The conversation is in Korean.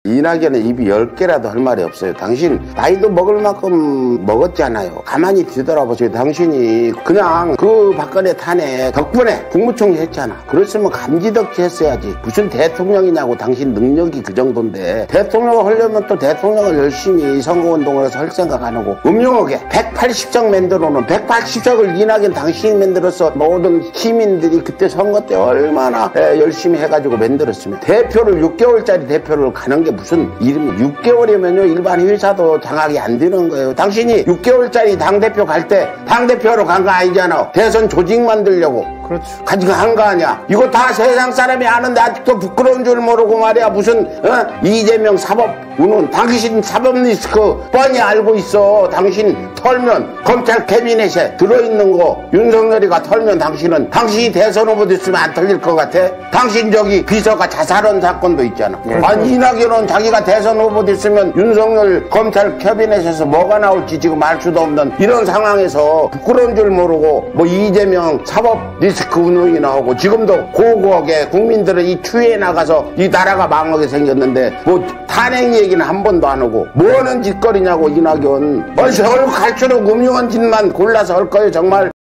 이낙연은 입이 10개라도 할 말이 없어요. 당신 나이도 먹을 만큼 먹었잖아요. 가만히 뒤돌아보세요. 당신이 그냥 그 박근혜 탄핵 덕분에 국무총리 했잖아. 그랬으면 감지덕지 했어야지. 무슨 대통령이냐고. 당신 능력이 그 정도인데 대통령을 하려면 또 대통령을 열심히 선거운동을 해서 할 생각 안 하고 음흉하게 180석 만들어놓은 180석을 이낙연 당신이 만들어서 모든 시민들이 그때 선거 때 얼마나 열심히 해가지고 만들었으면 대표를 6개월짜리 대표를 가는 게 무슨 이름이 6개월이면요 일반 회사도 장악이 안 되는 거예요. 당신이 6개월짜리 당대표 갈 때 당대표로 간 거 아니잖아. 대선 조직 만들려고. 그렇죠. 가지고 한 거 아니야. 이거 다 세상 사람이 아는데 아직도 부끄러운 줄 모르고 말이야. 무슨 이재명 사법 우는 당신 사법 리스크 뻔히 알고 있어. 당신 털면 검찰 캐비넷에 들어있는 거 윤석열이가 털면 당신이 대선 후보 됐으면 안 털릴 것 같아? 당신 저기 비서가 자살한 사건도 있잖아. 아니 이낙연은 자기가 대선 후보 됐으면 윤석열 검찰 캐비넷에서 뭐가 나올지 지금 알 수도 없는 이런 상황에서 부끄러운 줄 모르고 뭐 이재명 사법 리스크 운용이 나오고 지금도 고고하게 국민들은 이 추위에 나가서 이 나라가 망하게 생겼는데 뭐 탄핵 얘기는 한 번도 안 하고 뭐하는 짓거리냐고 이낙연. 갈수록 음흉한 짓만 골라서 할 거예요 정말.